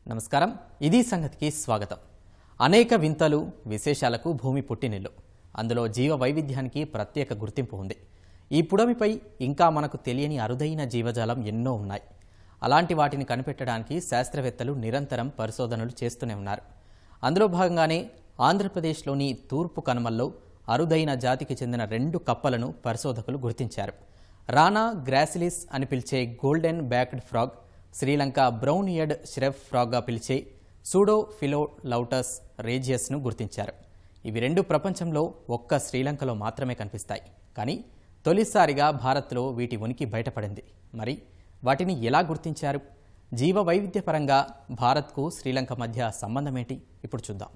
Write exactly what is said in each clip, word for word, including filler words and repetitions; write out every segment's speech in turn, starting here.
నమస్కారం ఇది సంగతికి స్వాగతం. అనేక వింతలు విశేషాలకు భూమి పుట్టినిల్లు. అందులో జీవ వైవిధ్యానికి ప్రత్యేక గుర్తింపు ఉంది. ఈ పుడమిపై ఇంకా మనకు తెలియని అరుదైన జీవజాలం ఎన్నో ఉన్నాయి. అలాంటి వాటిని కనిపెట్టడానికి శాస్త్రవేత్తలు నిరంతరం పరిశోధనలు చేస్తూనే ఉన్నారు. అందులో భాగంగానే ఆంధ్రప్రదేశ్లోని తూర్పు కనుమల్లో అరుదైన జాతికి చెందిన రెండు కప్పలను పరిశోధకులు గుర్తించారు. రానా గ్రాసిలిస్ అని పిలిచే golden backed frog, Sri Lanka brown eared shrub ఫ్రాగ్గా పిలిచే సూడోఫిలోలౌటస్ రేజియస్ను గుర్తించారు. ఇవి రెండు ప్రపంచంలో ఒక్క శ్రీలంకలో మాత్రమే కనిపిస్తాయి. కానీ తొలిసారిగా భారత్లో వీటి ఉనికి బయటపడింది. మరి వాటిని ఎలా గుర్తించారు? జీవ వైవిధ్యపరంగా భారత్కు శ్రీలంక మధ్య సంబంధం ఏంటి? ఇప్పుడు చూద్దాం.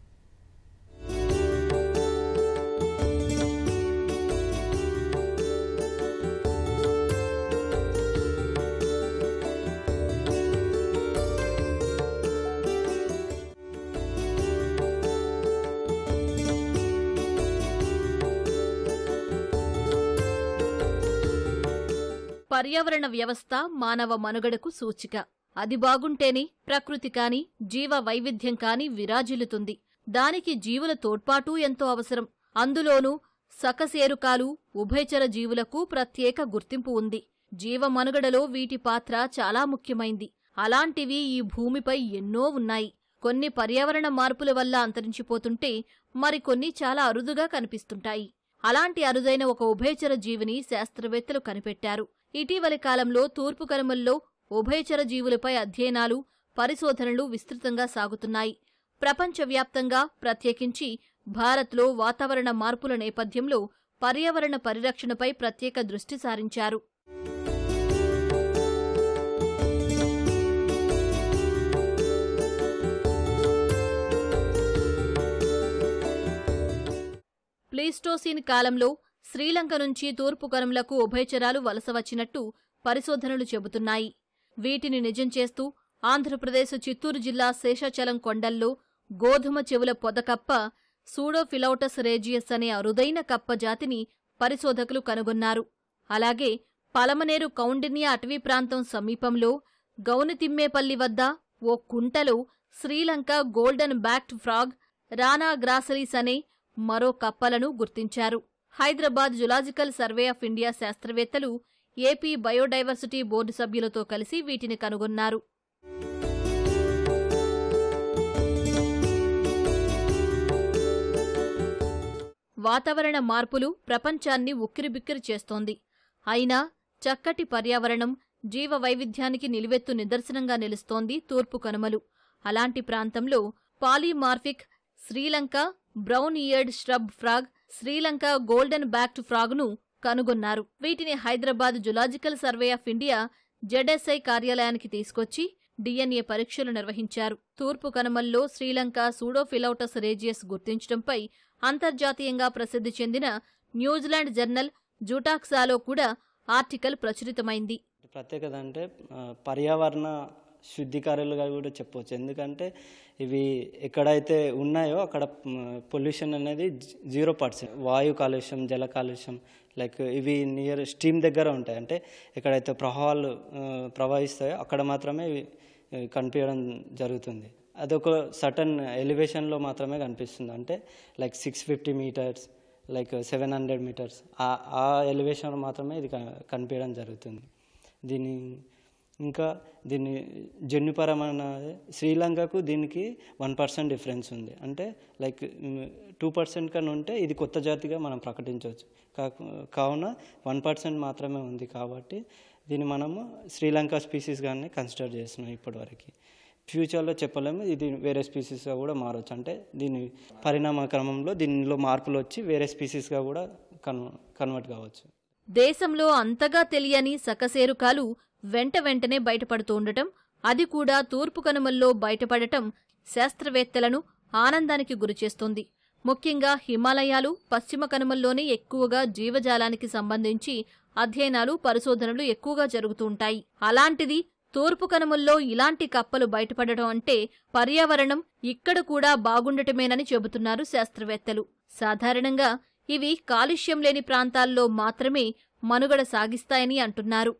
పర్యావరణ వ్యవస్థ మానవ మనుగడకు సూచిక. అది బాగుంటేనే ప్రకృతి కాని జీవ వైవిధ్యం కాని విరాజిల్లుతుంది. దానికి జీవుల తోడ్పాటు ఎంతో అవసరం. అందులోనూ సకశేరుకాలు, ఉభయచర జీవులకు ప్రత్యేక గుర్తింపు ఉంది. జీవ మనుగడలో వీటి పాత్ర చాలా ముఖ్యమైంది. అలాంటివి ఈ భూమిపై ఎన్నో ఉన్నాయి. కొన్ని పర్యావరణ మార్పుల వల్ల అంతరించిపోతుంటే మరికొన్ని చాలా అరుదుగా కనిపిస్తుంటాయి. అలాంటి అరుదైన ఒక ఉభయచర జీవిని శాస్త్రవేత్తలు కనిపెట్టారు. ఇటీవలి కాలంలో తూర్పు కనుమల్లో ఉభయచర జీవులపై అధ్యయనాలు, పరిశోధనలు విస్తృతంగా సాగుతున్నాయి. ప్రపంచవ్యాప్తంగా, ప్రత్యేకించి భారత్లో వాతావరణ మార్పుల నేపథ్యంలో పర్యావరణ పరిరక్షణపై ప్రత్యేక దృష్టి సారించారు. ప్లీస్టోసీన్ కాలంలో శ్రీలంక నుంచి తూర్పు కనుమలకు ఉభయచరాలు వలస వచ్చినట్టు పరిశోధనలు చెబుతున్నాయి. వీటిని నిజం చేస్తూ ఆంధ్రప్రదేశ్ చిత్తూరు జిల్లా శేషాచలం కొండల్లో గోధుమ చెవుల పొదకప్ప సూడోఫిలౌటస్ రేజియస్ అనే అరుదైన కప్ప జాతిని పరిశోధకులు కనుగొన్నారు. అలాగే పలమనేరు కౌండిన్య అటవీ ప్రాంతం సమీపంలో గౌనితిమ్మేపల్లి వద్ద ఓ కుంటలో Sri Lanka golden backed frog, Rana gracilis అనే మరో కప్పలను గుర్తించారు. Hyderabad zoological survey of India శాస్త్రవేత్తలు ఏపీ బయోడైవర్సిటీ బోర్డు సభ్యులతో కలిసి వీటిని కనుగొన్నారు. వాతావరణ మార్పులు ప్రపంచాన్ని ఉక్కిరిబిక్కిరి చేస్తోంది. అయినా చక్కటి పర్యావరణం, జీవ వైవిధ్యానికి నిలువెత్తు నిదర్శనంగా నిలుస్తోంది తూర్పు కనుమలు. అలాంటి ప్రాంతంలో polymorphic Sri Lanka brown eared shrub frog, Sri Lanka golden backed ఫ్రాగ్ను కనుగొన్నారు. వీటిని Hyderabad zoological survey of India ZSI కార్యాలయానికి తీసుకొచ్చి డిఎన్ఏ పరీక్షలు నిర్వహించారు. తూర్పు కనుమల్లో శ్రీలంక సూడోఫిలౌటస్ రేజియస్ గుర్తించడంపై అంతర్జాతీయంగా ప్రసిద్ధి చెందిన న్యూజిలాండ్ జర్నల్ జూటాక్సాలో కూడా ఆర్టికల్ ప్రచురితమైంది. ప్రత్యేకత అంటే పర్యావరణ శుద్ధికారులుగా కూడా చెప్పవచ్చు. ఎందుకంటే ఇవి ఎక్కడైతే ఉన్నాయో అక్కడ పొల్యూషన్ అనేది జీరో పర్సెంట్. వాయు కాలుష్యం, జల కాలుష్యం, లైక్ ఇవి నియర్ స్ట్రీమ్ దగ్గర ఉంటాయి. అంటే ఎక్కడైతే ప్రవాహాలు ప్రవహిస్తాయో అక్కడ మాత్రమే కనిపించడం జరుగుతుంది. అదొక సటన్ ఎలివేషన్లో మాత్రమే కనిపిస్తుంది. అంటే like six fifty meters like seven hundred meters ఆ ఎలివేషన్లో మాత్రమే ఇది కనిపించడం జరుగుతుంది. దీని ఇంకా దీన్ని జన్యుపరమైన శ్రీలంకకు దీనికి వన్ పర్సెంట్ డిఫరెన్స్ ఉంది. అంటే లైక్ టూ పర్సెంట్ కన్నా ఉంటే ఇది కొత్త జాతిగా మనం ప్రకటించవచ్చు. కావున వన్ పర్సెంట్ మాత్రమే ఉంది కాబట్టి దీన్ని మనము శ్రీలంక స్పీసీస్గానే కన్సిడర్ చేస్తున్నాం ఇప్పటివరకు. ఫ్యూచర్లో చెప్పలేము, ఇది వేరే స్పీసీస్గా కూడా మారవచ్చు. అంటే దీని పరిణామ క్రమంలో దీనిలో మార్పులు వచ్చి వేరే స్పీసీస్గా కూడా కన్ కన్వర్ట్ కావచ్చు. దేశంలో అంతగా తెలియని సకశేరుకాలు వెంట వెంటనే బయటపడుతూ ఉండటం, అది కూడా తూర్పు కనుమల్లో బయటపడటం శాస్త్రవేత్తలను ఆనందానికి గురిచేస్తోంది. ముఖ్యంగా హిమాలయాలు, పశ్చిమ కనుమల్లోనే ఎక్కువగా జీవజాలానికి సంబంధించి అధ్యయనాలు, పరిశోధనలు ఎక్కువగా జరుగుతూ ఉంటాయి. అలాంటిది తూర్పు కనుమల్లో ఇలాంటి కప్పలు బయటపడటం అంటే పర్యావరణం ఇక్కడ కూడా బాగుండటమేనని చెబుతున్నారు శాస్త్రవేత్తలు. సాధారణంగా ఇవి కాలుష్యం లేని ప్రాంతాల్లో మాత్రమే మనుగడ సాగిస్తాయని అంటున్నారు.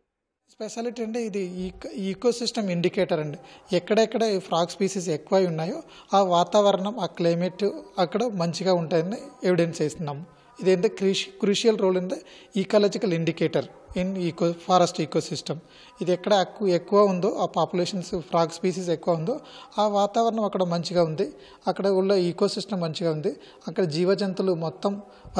స్పెషాలిటీ అంటే ఇది ఈకో సిస్టమ్ ఇండికేటర్ అండి. ఎక్కడెక్కడ ఈ ఫ్రాగ్ స్పీసీస్ ఎక్కువ ఉన్నాయో ఆ వాతావరణం, ఆ క్లైమేట్ అక్కడ మంచిగా ఉంటాయని ఎవిడెన్స్ చేస్తున్నాము. ఇదేంటే crucial crucial role in the ecological indicator in eco forest ecosystem. ఇది ఎక్కడ ఎక్కువ ఎక్కువ ఉందో, ఆ పాపులేషన్స్ ఫ్రాగ్ స్పీసీస్ ఎక్కువ ఉందో ఆ వాతావరణం అక్కడ మంచిగా ఉంది, అక్కడ ఉన్న ఈకో సిస్టమ్ మంచిగా ఉంది, అక్కడ జీవజంతువులు మొత్తం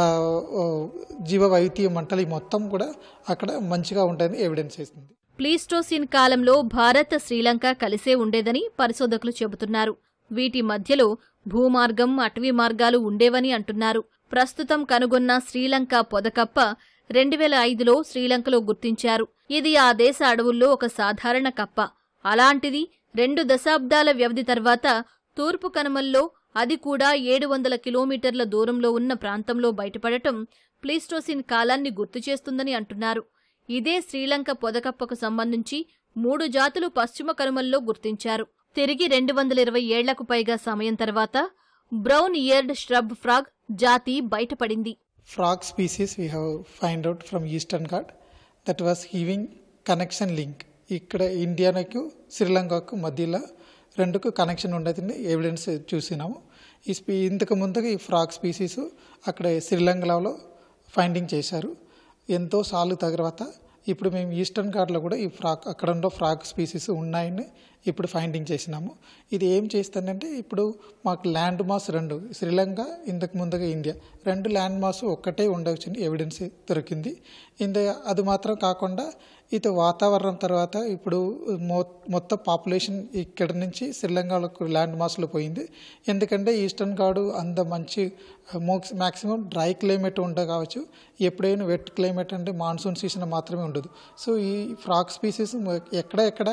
జీవ వైవిధ్య మంటలు మొత్తం కూడా అక్కడ మంచిగా ఉంటాయని ఎవిడెన్స్ చేస్తుంది. ప్లీస్టోసిన్ కాలంలో భారత్, శ్రీలంక కలిసే ఉండేదని పరిశోధకులు చెబుతున్నారు. వీటి మధ్యలో భూమార్గం, అటవీ మార్గాలు ఉండేవని అంటున్నారు. ప్రస్తుతం కనుగొన్న శ్రీలంక పొదకప్ప రెండు వేల ఐదులో శ్రీలంకలో గుర్తించారు. ఇది ఆ దేశ అడవుల్లో ఒక సాధారణ కప్ప. అలాంటిది రెండు దశాబ్దాల వ్యవధి తర్వాత తూర్పు కనుమల్లో, అది కూడా ఏడు వందల కిలోమీటర్ల దూరంలో ఉన్న ప్రాంతంలో బయటపడటం ప్లీస్టోసిన్ కాలాన్ని గుర్తుచేస్తుందని అంటున్నారు. ఇదే శ్రీలంక పొదకప్పకు సంబంధించి మూడు జాతులు పశ్చిమ కనుమల్లో గుర్తించారు. తిరిగి రెండు వందల ఇరవై ఏళ్లకు పైగా సమయం తర్వాత బ్రౌన్ ఇయర్డ్ ష్రబ్ ఫ్రాగ్ జాతి బయటపడింది. Frog species we have find out from eastern ghat that was having connection link. ఇక్కడ ఇండియాకు శ్రీలంకకు మధ్యలో రెండుకు కనెక్షన్ ఉండేదని ఎవిడెన్స్ చూసినాము. ఈ స్పీ ఇంతకు ముందుగా ఈ ఫ్రాగ్ స్పీసీస్ అక్కడ శ్రీలంకలో ఫైండింగ్ చేశారు. ఎంతో సార్లు తర్వాత ఇప్పుడు మేము ఈస్టర్న్ ఘాట్లో కూడా ఈ ఫ్రాగ్ అక్కడ ఉన్న ఫ్రాగ్ స్పీసీస్ ఉన్నాయని ఇప్పుడు ఫైండింగ్ చేసినాము. ఇది ఏం చేస్తుందంటే ఇప్పుడు మాకు ల్యాండ్ మాస్ రెండు, శ్రీలంక ఇంతకు ముందుగా ఇండియా, రెండు ల్యాండ్ మాస్ ఒక్కటే ఉండవచ్చని ఎవిడెన్స్ దొరికింది. ఇంద అది మాత్రం కాకుండా ఇది వాతావరణం తర్వాత ఇప్పుడు మొ మొత్తం పాపులేషన్ ఇక్కడ నుంచి శ్రీలంకలకు ల్యాండ్ మాస్లో పోయింది. ఎందుకంటే ఈస్టర్న్ ఘాట్ అంత మంచి మోక్స్ మ్యాక్సిమం డ్రై క్లైమేట్ ఉండే కావచ్చు, ఎప్పుడైనా వెట్ క్లైమేట్ అంటే మాన్సూన్ సీజన్ మాత్రమే ఉండదు. సో ఈ ఫ్రాగ్ స్పీసీస్ ఎక్కడ ఎక్కడ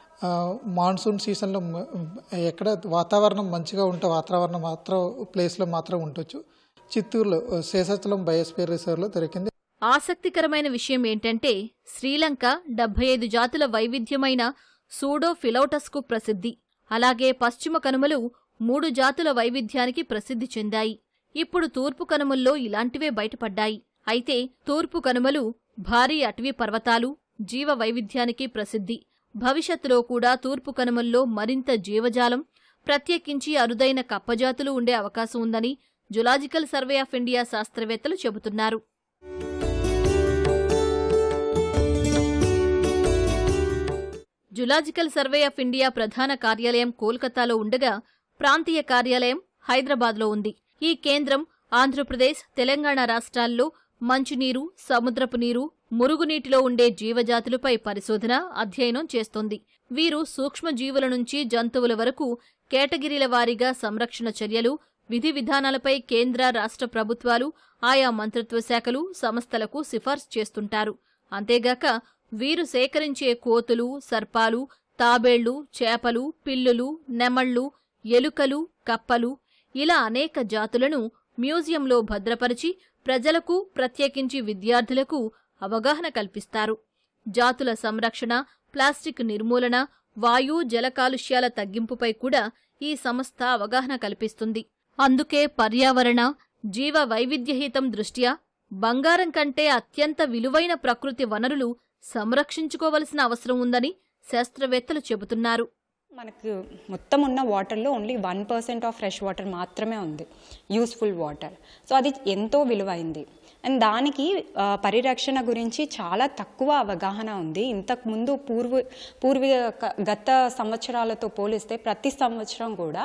మాన్సూన్ సీజన్లో ఎక్కడ వాతావరణం మంచిగా ఉంటే వాతావరణం మాత్రం ప్లేస్లో మాత్రం ఉండొచ్చు. చిత్తూరులో శేషాచలం బయోస్ఫియర్ రిజర్వ్లో దొరికింది. ఆసక్తికరమైన విషయం ఏంటంటే శ్రీలంక డెబ్బై ఐదు జాతుల వైవిధ్యమైన సూడోఫిలౌటస్కు ప్రసిద్ధి. అలాగే పశ్చిమ కనుమలు మూడు జాతుల వైవిధ్యానికి ప్రసిద్ధి చెందాయి. ఇప్పుడు తూర్పు కనుమల్లో ఇలాంటివే బయటపడ్డాయి. అయితే తూర్పు కనుమలు భారీ అటవీ పర్వతాలు, జీవ వైవిధ్యానికి ప్రసిద్ధి. భవిష్యత్తులో కూడా తూర్పు కనుమల్లో మరింత జీవజాలం, ప్రత్యేకించి అరుదైన కప్పజాతులు ఉండే అవకాశం ఉందని జులాజికల్ సర్వే ఆఫ్ ఇండియా శాస్త్రవేత్తలు చెబుతున్నారు. జులాజికల్ సర్వే ఆఫ్ ఇండియా ప్రధాన కార్యాలయం కోల్కతాలో ఉండగా ప్రాంతీయ కార్యాలయం హైదరాబాద్లో ఉంది. ఈ కేంద్రం ఆంధ్రప్రదేశ్, తెలంగాణ రాష్ట్రాల్లో మంచినీరు, సముద్రపు నీరు, మురుగునీటిలో ఉండే జీవజాతులపై పరిశోధన, అధ్యయనం చేస్తోంది. వీరు సూక్ష్మజీవుల నుంచి జంతువుల వరకు కేటగిరీల వారీగా సంరక్షణ చర్యలు, విధి విధానాలపై కేంద్ర, రాష్ట్ర ప్రభుత్వాలు, ఆయా మంత్రిత్వ శాఖలు, సంస్థలకు సిఫార్సు చేస్తుంటారు. అంతేగాక వీరు సేకరించే కోతులు, సర్పాలు, తాబేళ్లు, చేపలు, పిల్లులు, నెమళ్లు, ఎలుకలు, కప్పలు ఇలా అనేక జాతులను మ్యూజియంలో భద్రపరిచి ప్రజలకు, ప్రత్యేకించి విద్యార్థులకు అవగాహన కల్పిస్తారు. జాతుల సంరక్షణ, ప్లాస్టిక్ నిర్మూలన, వాయు, జల కాలుష్యాల తగ్గింపుపై కూడా ఈ సంస్థ అవగాహన కల్పిస్తుంది. అందుకే పర్యావరణ, జీవ వైవిధ్యహితం దృష్ట్యా బంగారం కంటే అత్యంత విలువైన ప్రకృతి వనరులు సంరక్షించుకోవలసిన అవసరం ఉందని శాస్త్రవేత్తలు చెబుతున్నారు. మనకు మొత్తం ఉన్న వాటర్లో only one percent of fresh water మాత్రమే ఉంది, యూస్ఫుల్ వాటర్. సో అది ఎంతో విలువైంది. అండ్ దానికి పరిరక్షణ గురించి చాలా తక్కువ అవగాహన ఉంది. ఇంతకుముందు పూర్వ పూర్వీ గత సంవత్సరాలతో పోలిస్తే ప్రతి సంవత్సరం కూడా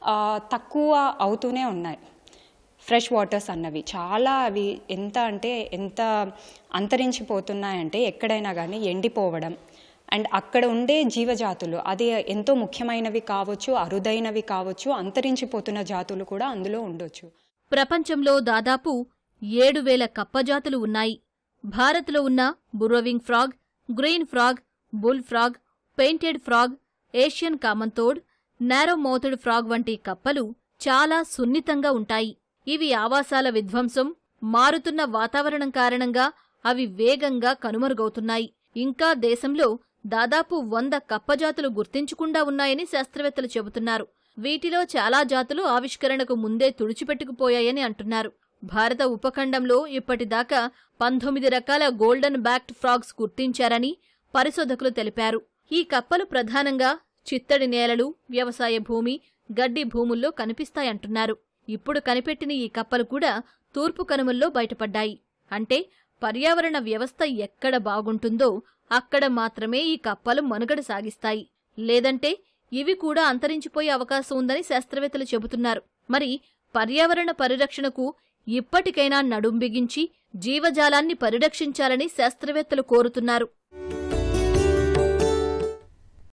తక్కువ అవుతూనే ఉన్నాయి ఫ్రెష్ వాటర్స్ అన్నవి. చాలా అవి ఎంత అంటే ఎంత అంతరించిపోతున్నాయంటే ఎక్కడైనా కానీ ఎండిపోవడం. అండ్ అక్కడ ఉండే జీవజాతులు అది ఎంతో ముఖ్యమైనవి కావచ్చు, అరుదైనవి కావచ్చు, అంతరించిపోతున్న జాతులు కూడా అందులో ఉండొచ్చు. ప్రపంచంలో దాదాపు ఏడు వేల కప్పజాతులు ఉన్నాయి. భారత్లో ఉన్న burrowing frog, green frog, bull frog, painted frog, Asian common toad, narrow mouthed frog వంటి కప్పలు చాలా సున్నితంగా ఉంటాయి. ఇవి ఆవాసాల విధ్వంసం, మారుతున్న వాతావరణం కారణంగా అవి వేగంగా కనుమరుగవుతున్నాయి. ఇంకా దేశంలో దాదాపు వంద కప్పజాతులు గుర్తించకుండా ఉన్నాయని శాస్త్రవేత్తలు చెబుతున్నారు. వీటిలో చాలా జాతులు ఆవిష్కరణకు ముందే తుడిచిపెట్టుకుపోయాయని అంటున్నారు. భారత ఉపఖండంలో ఇప్పటిదాకా పంతొమ్మిది రకాల గోల్డెన్ బ్యాక్డ్ ఫ్రాగ్స్ గుర్తించారని, పరిశోధకులు తెలిపారు. ఈ కప్పలు ప్రధానంగా చిత్తడి నేలలు, వ్యవసాయ భూమి, గడ్డి భూముల్లో కనిపిస్తాయంటున్నారు. ఇప్పుడు కనిపెట్టిన ఈ కప్పలు కూడా తూర్పు కనుమల్లో బయటపడ్డాయి. అంటే పర్యావరణ వ్యవస్థ ఎక్కడ బాగుంటుందో అక్కడ మాత్రమే ఈ కప్పలు మనుగడ సాగిస్తాయి. లేదంటే ఇవి కూడా అంతరించిపోయే అవకాశం ఉందని శాస్త్రవేత్తలు చెబుతున్నారు. మరి పర్యావరణ పరిరక్షణకు ఇప్పటికైనా నడుం బిగించి జీవజాలాన్ని పరిరక్షించాలని శాస్త్రవేత్తలు కోరుతున్నారు.